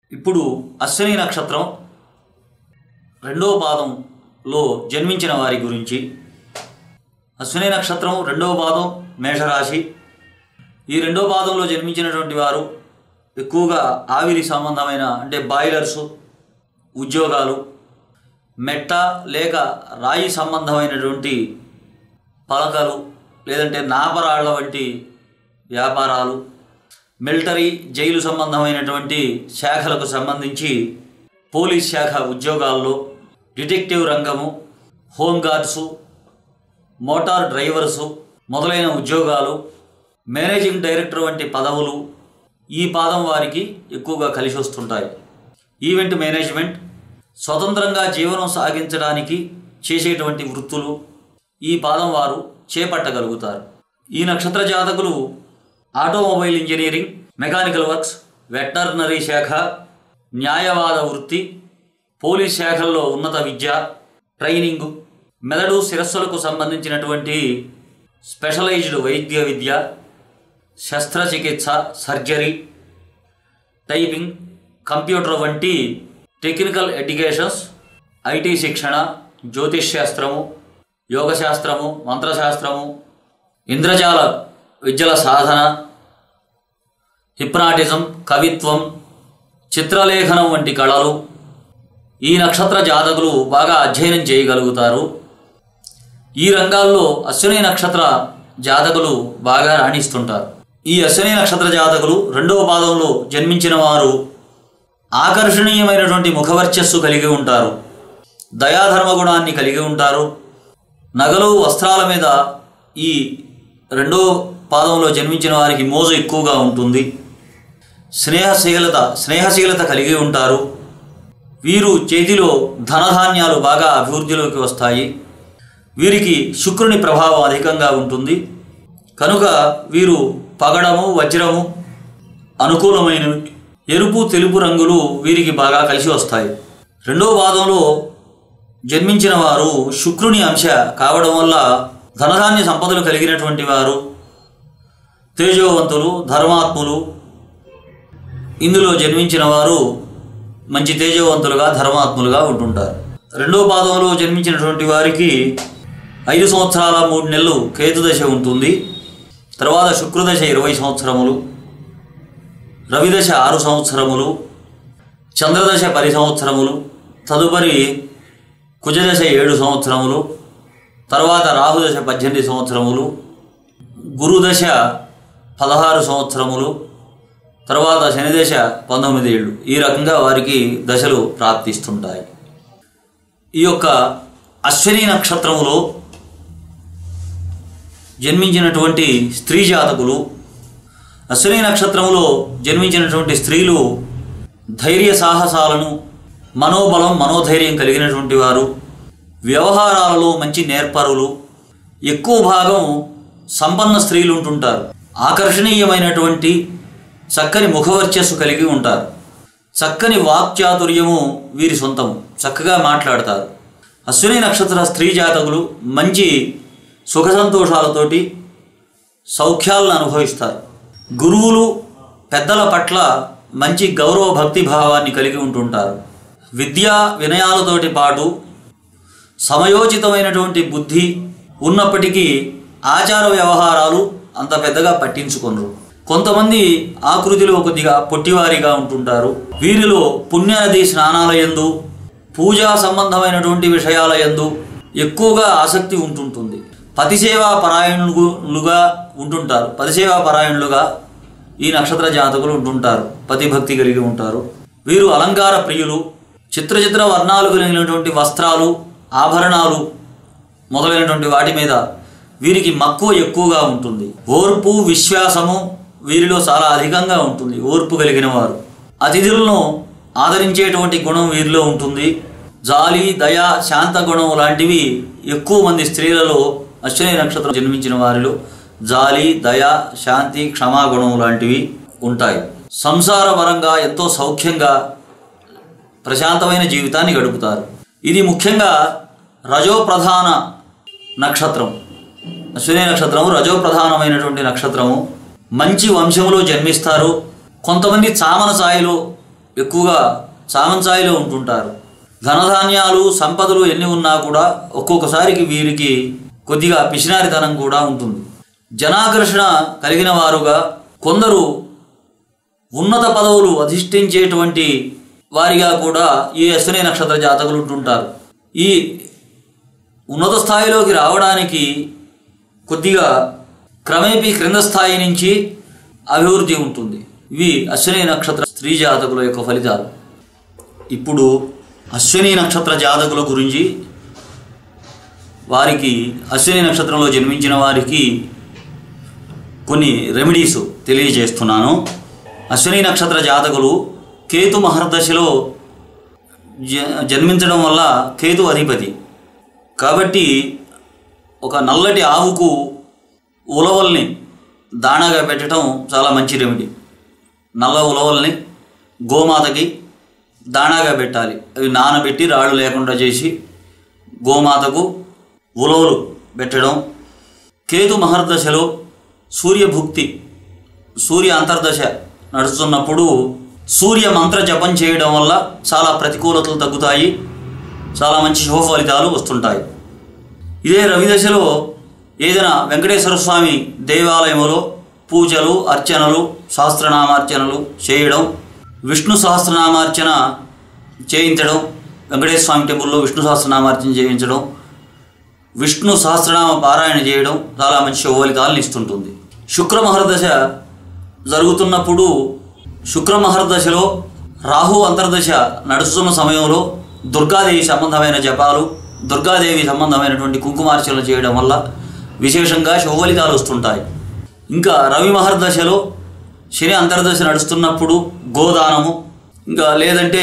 ఇప్పుడు అశ్విని నక్షత్రం రెండవ పాదంలో జన్మించిన వారి గురించి. అశ్విని నక్షత్రం రెండవ పాదం మేషరాశి. ఈ రెండవ పాదంలో జన్మించినటువంటి వారు ఎక్కువగా ఆవిరి సంబంధమైన అంటే బాయిలర్సు ఉద్యోగాలు, మెట్ట లేక రాయి సంబంధమైనటువంటి పలకలు లేదంటే నాపరాళ్ల వంటి వ్యాపారాలు, మిలిటరీ జైలు సంబంధమైనటువంటి శాఖలకు సంబంధించి పోలీస్ శాఖ ఉద్యోగాల్లో, డిటెక్టివ్ రంగము, హోంగార్డ్సు, మోటార్ డ్రైవర్సు మొదలైన ఉద్యోగాలు, మేనేజింగ్ డైరెక్టర్ వంటి పదవులు ఈ పాదం వారికి ఎక్కువగా కలిసి వస్తుంటాయి. ఈవెంట్ మేనేజ్మెంట్, స్వతంత్రంగా జీవనం సాగించడానికి చేసేటువంటి వృత్తులు ఈ పాదం వారు చేపట్టగలుగుతారు. ఈ నక్షత్ర జాతకులు automobile engineering, mechanical works, veterinary శాఖ, న్యాయవాద వృత్తి, పోలీస్ శాఖల్లో ఉన్నత విద్య, ట్రైనింగు, మెదడు శిరస్సులకు సంబంధించినటువంటి స్పెషలైజ్డ్ వైద్య విద్య, శస్త్రచికిత్స, సర్జరీ, టైపింగ్, కంప్యూటర్ వంటి టెక్నికల్ ఎడ్యుకేషన్స్, ఐటీ శిక్షణ, జ్యోతిష్ శాస్త్రము, యోగశాస్త్రము, మంత్రశాస్త్రము, ఇంద్రజాల విద్యల సాధన, హిప్నాటిజం, కవిత్వం, చిత్రలేఖనం వంటి కళలు ఈ నక్షత్ర జాతకులు బాగా అధ్యయనం చేయగలుగుతారు. ఈ రంగాల్లో అశ్విని నక్షత్ర జాతకులు బాగా రాణిస్తుంటారు. ఈ అశ్విని నక్షత్ర జాతకులు రెండవ పాదంలో జన్మించిన వారు ఆకర్షణీయమైనటువంటి ముఖవర్చస్సు కలిగి ఉంటారు. దయాధర్మ గుణాన్ని కలిగి ఉంటారు. నగలు, వస్త్రాల మీద ఈ రెండో పాదంలో జన్మించిన వారికి మోజు ఎక్కువగా ఉంటుంది. స్నేహశీలత కలిగి ఉంటారు. వీరు చేతిలో ధనధాన్యాలు బాగా అభివృద్ధిలోకి వస్తాయి. వీరికి శుక్రుని ప్రభావం అధికంగా ఉంటుంది కనుక వీరు పగడము, వజ్రము అనుకూలమైనవి. ఎరుపు, తెలుపు రంగులు వీరికి బాగా కలిసి వస్తాయి. రెండవ పాదంలో జన్మించిన వారు శుక్రుని అంశ కావడం వల్ల ధనధాన్య సంపదలు కలిగినటువంటి వారు, తేజోవంతులు, ధర్మాత్ములు. ఇందులో జన్మించిన వారు మంచి తేజోవంతులుగా, ధర్మాత్ములుగా ఉంటుంటారు. రెండవ పాదంలో జన్మించినటువంటి వారికి 5 సంవత్సరాల 3 నెలలు కేతుదశ ఉంటుంది. తర్వాత శుక్రదశ 20 సంవత్సరములు, రవిదశ 6 సంవత్సరములు, చంద్రదశ 10 సంవత్సరములు, తదుపరి కుజదశ 7 సంవత్సరములు, తర్వాత రాహుదశ 18 సంవత్సరములు, గురుదశ 16 సంవత్సరములు, తర్వాత శనిదశ 19 ఏళ్ళు. ఈ రకంగా వారికి దశలు ప్రాప్తిస్తుంటాయి. ఈ యొక్క అశ్విని నక్షత్రములో జన్మించినటువంటి స్త్రీ జాతకులు, అశ్విని నక్షత్రములో జన్మించినటువంటి స్త్రీలు ధైర్య సాహసాలను, మనోబలం, మనోధైర్యం కలిగినటువంటి వారు, వ్యవహారాలలో మంచి నేర్పరులు, ఎక్కువ భాగం సంపన్న స్త్రీలు ఉంటుంటారు. ఆకర్షణీయమైనటువంటి చక్కని ముఖవర్చస్సు కలిగి ఉంటారు. చక్కని వాక్చాతుర్యము వీరి సొంతము, చక్కగా మాట్లాడతారు. అశ్విని నక్షత్ర స్త్రీ జాతకులు మంచి సుఖ సంతోషాలతోటి సౌఖ్యాలను అనుభవిస్తారు. గురువులు, పెద్దల పట్ల మంచి గౌరవ భక్తి భావాన్ని కలిగి ఉంటుంటారు. విద్యా వినయాలతోటి పాటు సమయోచితమైనటువంటి బుద్ధి ఉన్నప్పటికీ ఆచార వ్యవహారాలు అంత పెద్దగా పట్టించుకొనరు. కొంతమంది ఆకృతిలో కొద్దిగా పొట్టివారిగా ఉంటుంటారు. వీరిలో పుణ్యనది స్నానాల యందు, పూజా సంబంధమైనటువంటి విషయాల యందు ఎక్కువగా ఆసక్తి ఉంటుంటుంది. పతిసేవా పరాయణులుగా ఉంటుంటారు. పతిసేవా పరాయణులుగా ఈ నక్షత్ర జాతకులు ఉంటుంటారు. పతిభక్తి కలిగి ఉంటారు. వీరు అలంకార ప్రియులు. చిత్ర వర్ణాలు కలిగినటువంటి వస్త్రాలు, ఆభరణాలు మొదలైనటువంటి వాటి మీద వీరికి మక్కువ ఎక్కువగా ఉంటుంది. ఓర్పు, విశ్వాసము వీరిలో చాలా అధికంగా ఉంటుంది. ఓర్పు కలిగిన వారు. అతిథులను ఆదరించేటువంటి గుణం వీరిలో ఉంటుంది. జాలి, దయ, శాంత గుణం లాంటివి ఎక్కువ మంది స్త్రీలలో అశ్విని నక్షత్రం జన్మించిన వారిలో జాలి, దయ, శాంతి, క్షమాగుణం లాంటివి ఉంటాయి. సంసార పరంగా ఎంతో సౌఖ్యంగా ప్రశాంతమైన జీవితాన్ని గడుపుతారు. ఇది ముఖ్యంగా రజోప్రధాన నక్షత్రం. అశ్విని నక్షత్రము రజోప్రధానమైనటువంటి నక్షత్రము. మంచి వంశములో జన్మిస్తారు. కొంతమంది చామన ఛాయలో ఎక్కువగా సామంచాయిలో ఉంటుంటారు. ధనధాన్యాలు సంపదలు ఎన్ని ఉన్నా కూడా ఒక్కొక్కసారికి వీరికి కొద్దిగా పిసినారితనం కూడా ఉంటుంది. జనాకర్షణ కలిగిన వారుగా, కొందరు ఉన్నత పదవులు అధిష్ఠించేటువంటి వారిగా కూడా ఈ అశ్విని నక్షత్ర జాతకులు ఉంటుంటారు. ఈ ఉన్నత స్థాయిలోకి రావడానికి కొద్దిగా క్రమేపీ క్రింద స్థాయి నుంచి అభివృద్ధి ఉంటుంది. ఇవి అశ్విని నక్షత్ర స్త్రీ జాతకుల యొక్క ఫలితాలు. ఇప్పుడు అశ్విని నక్షత్ర జాతకుల గురించి, వారికి అశ్విని నక్షత్రంలో జన్మించిన వారికి కొన్ని రెమెడీస్ తెలియజేస్తున్నాను. అశ్విని నక్షత్ర జాతకులు కేతు మహర్దశలో జన్మించడం వల్ల కేతు అధిపతి కాబట్టి ఒక నల్లటి ఆవుకు ఉలవల్ని దాణాగా పెట్టడం చాలా మంచి రెమెడీ. నల్ల ఉలవల్ని గోమాతకి దాణాగా పెట్టాలి. అవి నానబెట్టి రాళ్ళు లేకుండా చేసి గోమాతకు ఉలవలు పెట్టడం. కేతు మహర్దశలో సూర్యభుక్తి, సూర్య అంతర్దశ నడుస్తున్నప్పుడు సూర్య మంత్ర జపం చేయడం వల్ల చాలా ప్రతికూలతలు తగ్గుతాయి, చాలా మంచి శుభ ఫలితాలు వస్తుంటాయి. ఇదే రవిదశలో ఏదైనా వెంకటేశ్వర స్వామి దేవాలయంలో పూజలు, అర్చనలు, సహస్రనామార్చనలు చేయడం, విష్ణు సహస్రనామార్చన చేయించడం, వెంకటేశ్వర స్వామి టెంపుల్లో విష్ణు సహస్రనామార్చన చేయించడం, విష్ణు సహస్రనామ పారాయణ చేయడం చాలా మంచి శుభ ఫలితాలను ఇస్తుంటుంది. శుక్రమహర్దశ జరుగుతున్నప్పుడు, శుక్రమహర్దశలో రాహు అంతర్దశ నడుస్తున్న సమయంలో దుర్గాదేవి సంబంధమైన జపాలు, దుర్గాదేవి సంబంధమైనటువంటి కుంకుమార్చనలు చేయడం వల్ల విశేషంగా శుభ ఫలితాలు వస్తుంటాయి. ఇంకా రవి మహర్దశలో శని అంతర్దశ నడుస్తున్నప్పుడు గోదానము, ఇంకా లేదంటే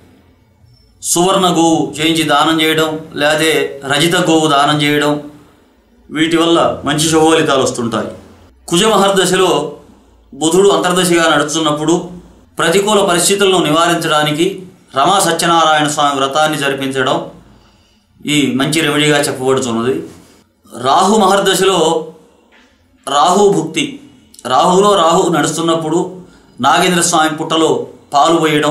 సువర్ణ గోవు చేయించి దానం చేయడం, లేకపోతే రజిత గోవు దానం చేయడం, వీటి వల్ల మంచి శుభ ఫలితాలు వస్తుంటాయి. కుజ మహర్దశలో బుధుడు అంతర్దశగా నడుస్తున్నప్పుడు ప్రతికూల పరిస్థితులను నివారించడానికి రమా సత్యనారాయణ స్వామి వ్రతాన్ని జరిపించడం ఈ మంచి రెమెడీగా చెప్పబడుతున్నది. రాహు మహర్దశలో రాహు భుక్తి, రాహులో రాహు నడుస్తున్నప్పుడు నాగేంద్ర స్వామి పుట్టలో పాలు పోయడం,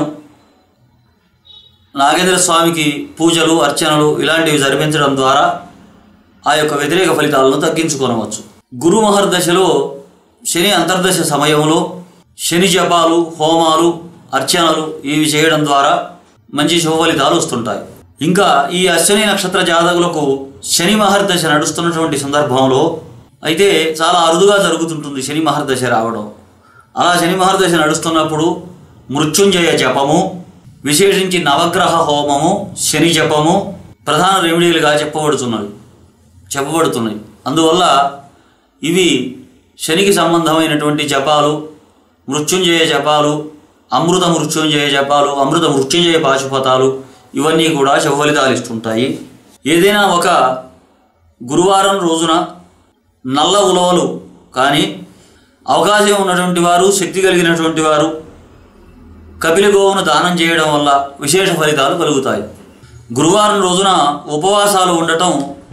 నాగేంద్ర స్వామికి పూజలు, అర్చనలు ఇలాంటివి జరిపించడం ద్వారా ఆ యొక్క వ్యతిరేక ఫలితాలను తగ్గించుకోనవచ్చు. గురు మహర్దశలో శని అంతర్దశ సమయంలో శని జపాలు, హోమాలు, అర్చనలు ఇవి చేయడం ద్వారా మంచి శుభ ఫలితాలు వస్తుంటాయి. ఇంకా ఈ అశ్విని నక్షత్ర జాతకులకు శని మహర్దశ నడుస్తున్నటువంటి సందర్భంలో అయితే చాలా అరుదుగా జరుగుతుంటుంది శని మహర్దశ రావడం. అలా శని మహర్దశ నడుస్తున్నప్పుడు మృత్యుంజయ జపము, విశేషించి నవగ్రహ హోమము, శని జపము ప్రధాన రెమెడీలుగా చెప్పబడుతున్నాయి. అందువల్ల ఇవి శనికి సంబంధమైనటువంటి జపాలు, మృత్యుంజయ జపాలు, అమృత మృత్యుంజయ జపాలు, అమృత మృత్యుంజయ పాశుపతాలు ఇవన్నీ కూడా శుభ ఫలితాలు ఇస్తుంటాయి. ఏదైనా ఒక గురువారం రోజున నల్ల ఉలవలు కానీ అవకాశం ఉన్నటువంటి వారు, శక్తి కలిగినటువంటి వారు కపిల గోవును దానం చేయడం వల్ల విశేష ఫలితాలు కలుగుతాయి. గురువారం రోజున ఉపవాసాలు ఉండటం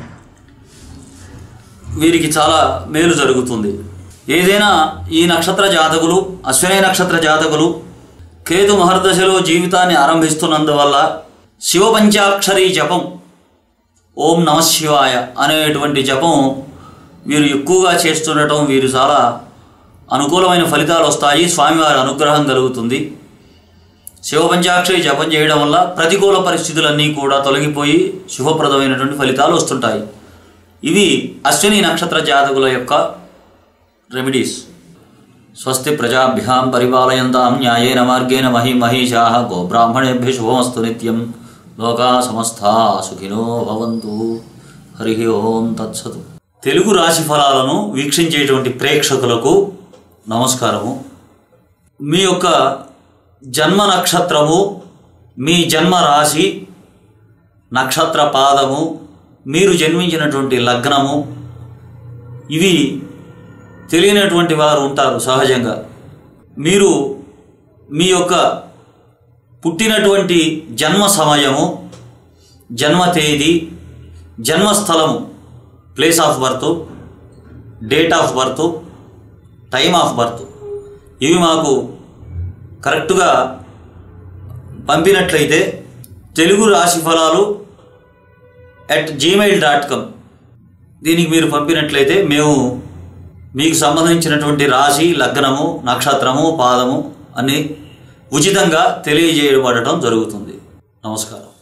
వీరికి చాలా మేలు జరుగుతుంది. ఏదైనా ఈ నక్షత్ర జాతకులు, అశ్విని నక్షత్ర జాతకులు కేతు మహర్దశలో జీవితాన్ని ఆరంభిస్తున్నందువల్ల శివ పంచాక్షరీ జపం, ఓం నమ శివాయ అనేటువంటి జపం వీరు ఎక్కువగా చేస్తుండటం వీరు చాలా అనుకూలమైన ఫలితాలు వస్తాయి, స్వామివారి అనుగ్రహం కలుగుతుంది. శివ పంచాక్షరి జపం చేయడం వల్ల ప్రతికూల పరిస్థితులన్నీ కూడా తొలగిపోయి శుభప్రదమైనటువంటి ఫలితాలు వస్తుంటాయి. ఇవి అశ్విని నక్షత్ర జాతకుల యొక్క రెమెడీస్. స్వస్తి ప్రజాభ్యాం పరిపాలయంతాం న్యాయేన మార్గేణ మహిమహీషాః గోబ్రాహ్మణేభ్యో శుభమస్తు నిత్యం. లోకా సమస్తా సుఖినో భవంతు. హరి ఓం తత్సతు. తెలుగు రాశి ఫలాలను వీక్షించేటువంటి ప్రేక్షకులకు నమస్కారము. మీ యొక్క జన్మ నక్షత్రము, మీ జన్మ రాశి, నక్షత్ర పాదము, మీరు జన్మించినటువంటి లగ్నము ఇవి తెలియనటువంటి వారు ఉంటారు సహజంగా. మీరు మీ యొక్క పుట్టినటువంటి జన్మ సమయము, జన్మ తేదీ, జన్మస్థలము, place of birth, date of birth, time of birth ఇవి మాకు కరెక్ట్గా పంపినట్లయితే తెలుగు రాశి ఫలాలు @gmail.com దీనికి మీరు పంపినట్లయితే మేము మీకు సంబంధించినటువంటి రాశి, లగ్నము, నక్షత్రము, పాదము అన్ని ఉచితంగా తెలియజేయబడటం జరుగుతుంది. నమస్కారం.